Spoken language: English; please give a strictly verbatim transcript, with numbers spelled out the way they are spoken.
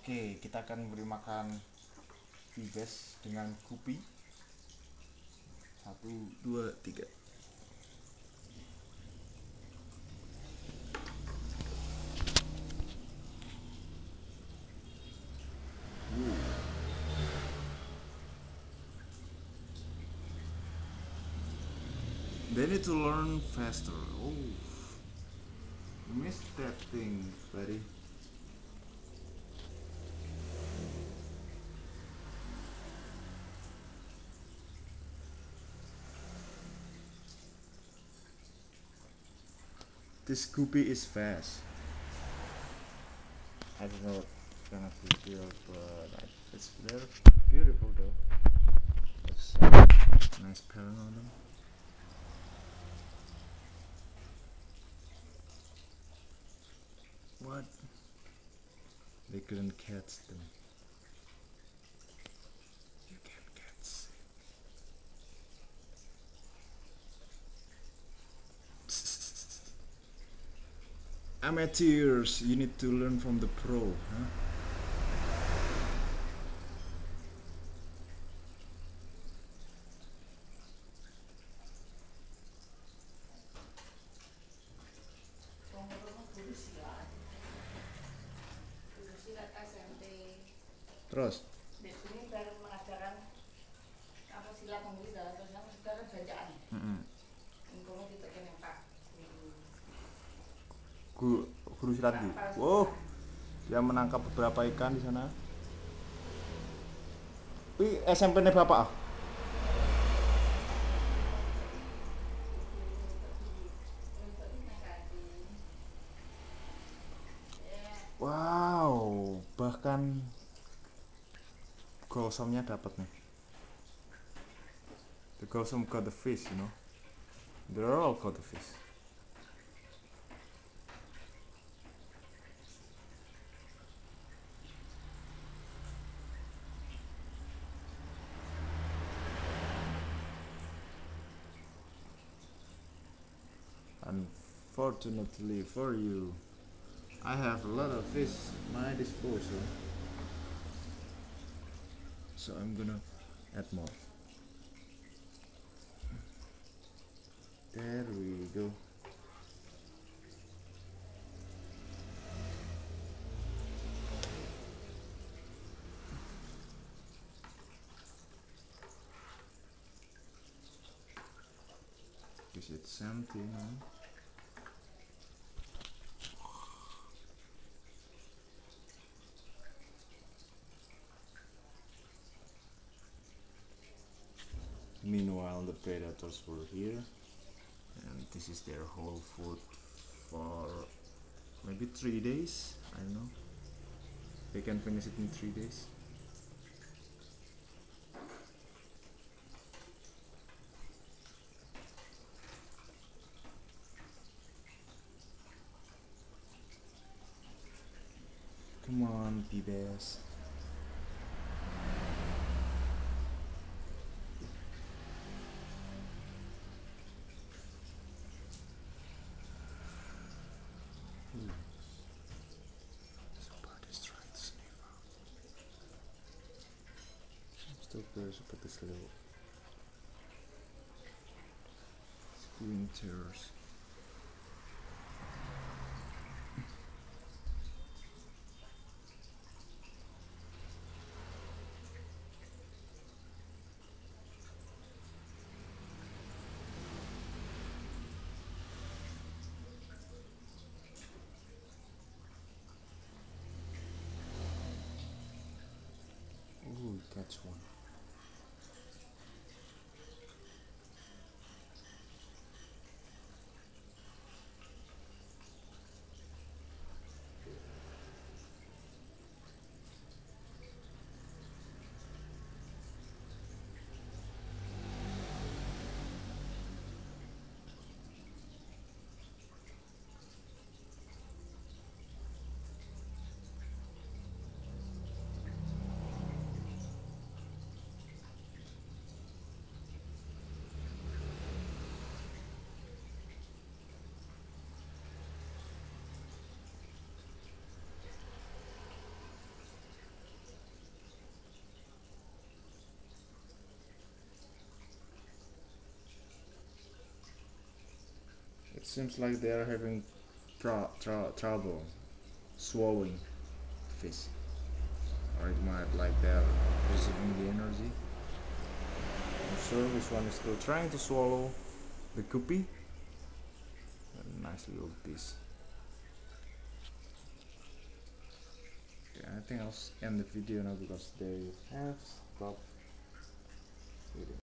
Oke, kita akan beri makan Vibes dengan Guppy. Satu, dua, tiga. They need to learn faster. Oh, you missed that thing, buddy. This Guppy is fast. I don't know what's gonna be real, but it's very beautiful though. It's a nice pattern on them. What? They couldn't catch them. You can't catch. Amateurs, you need to learn from the pro, huh? Terus? Di sini baru mengajarkan apa silat menggila, terus yang sekarang bacaan. Mm-hmm. Ingkono kita kena pak. Guru, guru silat di. Wow, dia menangkap beberapa ikan di sana. Wih, S M P-nya bapak ah? Wow, bahkan Gosomnya dapat nih. The Gosom got the fish, you know. They're all got the fish. Unfortunately for you, I have a lot of fish at my disposal, so I'm gonna add more. There we go. Because it's empty now. Meanwhile, the predators were here, and this is their whole food for maybe three days. I don't know. They can finish it in three days. Come on, P-Bass. Stopper seperti slow squinters. Ooh, catch one. seems like they are having tra- tra- trouble swallowing fish, or it might like they're receiving the energy. I'm sure this one is still trying to swallow the guppy. A nice little piece. Okay, I think I'll end the video now because they have stopped eating.